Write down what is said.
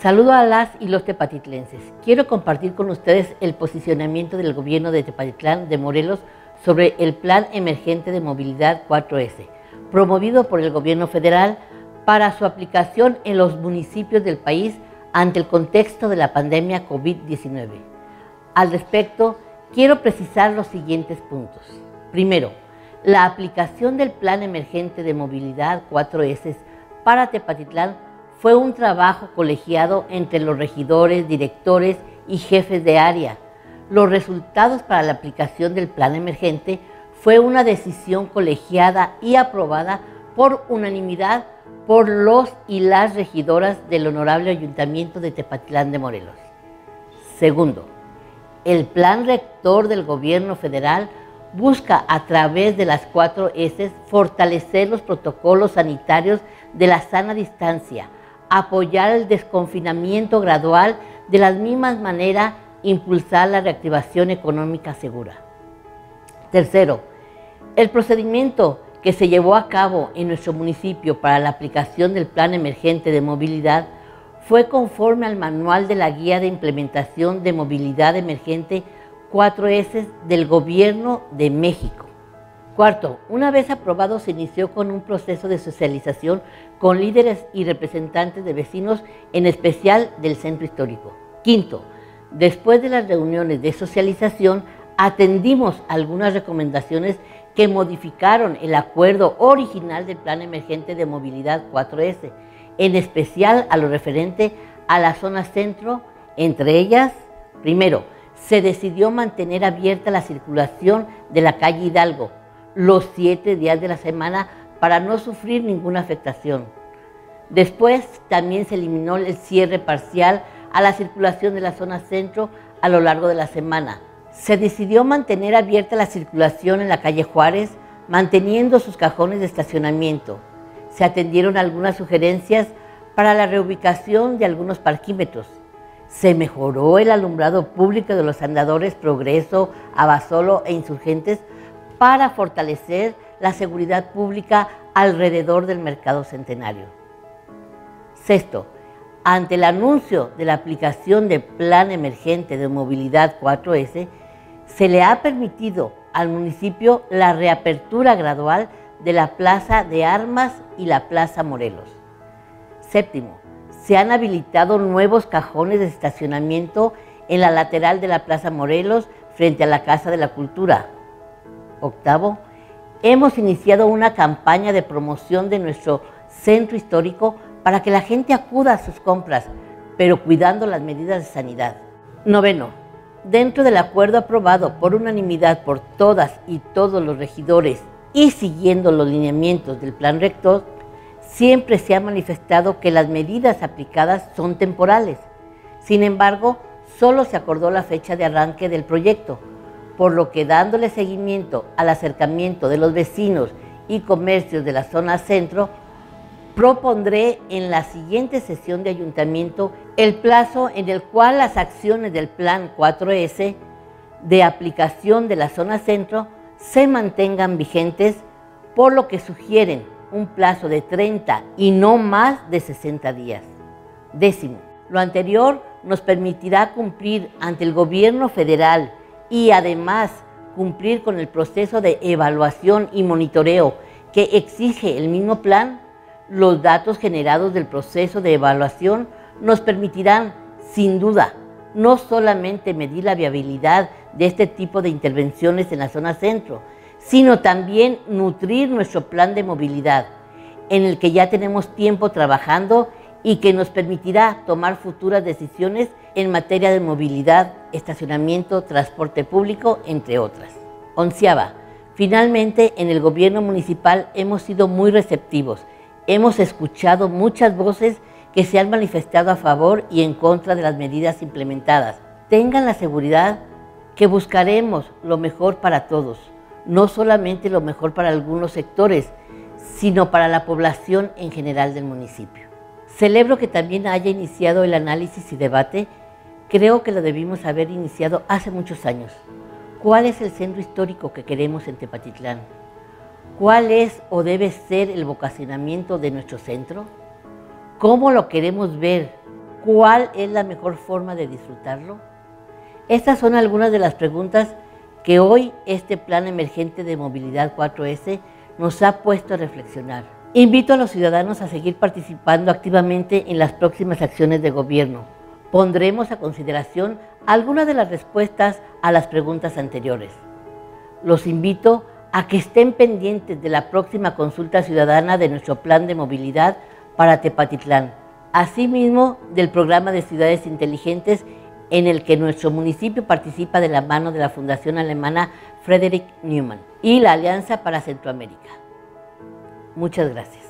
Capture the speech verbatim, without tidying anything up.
Saludo a las y los tepatitlenses. Quiero compartir con ustedes el posicionamiento del gobierno de Tepatitlán de Morelos sobre el Plan Emergente de Movilidad cuatro ese, promovido por el gobierno federal para su aplicación en los municipios del país ante el contexto de la pandemia COVID diecinueve. Al respecto, quiero precisar los siguientes puntos. Primero, la aplicación del Plan Emergente de Movilidad cuatro ese para Tepatitlán fue un trabajo colegiado entre los regidores, directores y jefes de área. Los resultados para la aplicación del Plan Emergente fue una decisión colegiada y aprobada por unanimidad por los y las regidoras del Honorable Ayuntamiento de Tepatitlán de Morelos. Segundo, el Plan Rector del Gobierno Federal busca a través de las cuatro ese fortalecer los protocolos sanitarios de la sana distancia, apoyar el desconfinamiento gradual, de la misma manera impulsar la reactivación económica segura. Tercero, el procedimiento que se llevó a cabo en nuestro municipio para la aplicación del Plan Emergente de Movilidad fue conforme al Manual de la Guía de Implementación de Movilidad Emergente cuatro ese del Gobierno de México. Cuarto, una vez aprobado se inició con un proceso de socialización con líderes y representantes de vecinos, en especial del centro histórico. Quinto, después de las reuniones de socialización, atendimos algunas recomendaciones que modificaron el acuerdo original del Plan Emergente de Movilidad cuatro ese, en especial a lo referente a la zona centro. Entre ellas, primero, se decidió mantener abierta la circulación de la calle Hidalgo los siete días de la semana para no sufrir ninguna afectación. Después también se eliminó el cierre parcial a la circulación de la zona centro a lo largo de la semana. Se decidió mantener abierta la circulación en la calle Juárez, manteniendo sus cajones de estacionamiento. Se atendieron algunas sugerencias para la reubicación de algunos parquímetros. Se mejoró el alumbrado público de los andadores Progreso, Abasolo e Insurgentes para fortalecer la seguridad pública alrededor del Mercado Centenario. Sexto, ante el anuncio de la aplicación del Plan Emergente de Movilidad cuatro ese, se le ha permitido al municipio la reapertura gradual de la Plaza de Armas y la Plaza Morelos. Séptimo, se han habilitado nuevos cajones de estacionamiento en la lateral de la Plaza Morelos frente a la Casa de la Cultura. Octavo, hemos iniciado una campaña de promoción de nuestro centro histórico para que la gente acuda a sus compras, pero cuidando las medidas de sanidad. Noveno, dentro del acuerdo aprobado por unanimidad por todas y todos los regidores y siguiendo los lineamientos del Plan Rector, siempre se ha manifestado que las medidas aplicadas son temporales. Sin embargo, solo se acordó la fecha de arranque del proyecto, por lo que dándole seguimiento al acercamiento de los vecinos y comercios de la zona centro, propondré en la siguiente sesión de ayuntamiento el plazo en el cual las acciones del Plan cuatro ese de aplicación de la zona centro se mantengan vigentes, por lo que sugieren un plazo de treinta y no más de sesenta días. Décimo, lo anterior nos permitirá cumplir ante el gobierno federal y además cumplir con el proceso de evaluación y monitoreo que exige el mismo plan. Los datos generados del proceso de evaluación nos permitirán, sin duda, no solamente medir la viabilidad de este tipo de intervenciones en la zona centro, sino también nutrir nuestro plan de movilidad, en el que ya tenemos tiempo trabajando y que nos permitirá tomar futuras decisiones en materia de movilidad, estacionamiento, transporte público, entre otras. Onceava, finalmente en el gobierno municipal hemos sido muy receptivos. Hemos escuchado muchas voces que se han manifestado a favor y en contra de las medidas implementadas. Tengan la seguridad que buscaremos lo mejor para todos, no solamente lo mejor para algunos sectores, sino para la población en general del municipio. Celebro que también haya iniciado el análisis y debate. Creo que lo debimos haber iniciado hace muchos años. ¿Cuál es el centro histórico que queremos en Tepatitlán? ¿Cuál es o debe ser el vocacionamiento de nuestro centro? ¿Cómo lo queremos ver? ¿Cuál es la mejor forma de disfrutarlo? Estas son algunas de las preguntas que hoy este Plan Emergente de Movilidad cuatro ese nos ha puesto a reflexionar. Invito a los ciudadanos a seguir participando activamente en las próximas acciones de gobierno. Pondremos a consideración algunas de las respuestas a las preguntas anteriores. Los invito a que estén pendientes de la próxima consulta ciudadana de nuestro Plan de Movilidad para Tepatitlán, asimismo del programa de ciudades inteligentes en el que nuestro municipio participa de la mano de la Fundación Alemana Friedrich Naumann y la Alianza para Centroamérica. Muchas gracias.